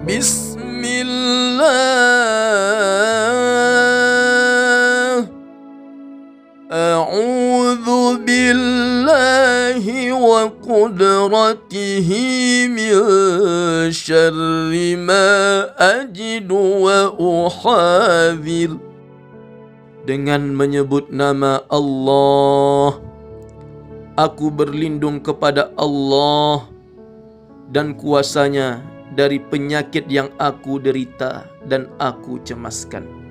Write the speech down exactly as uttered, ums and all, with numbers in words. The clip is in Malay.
Bismillah. A'udzu billahi wa qudratihi min syarri ma ajidu wa uhadhir. Dengan menyebut nama Allah, aku berlindung kepada Allah dan kuasanya dari penyakit yang aku derita dan aku cemaskan.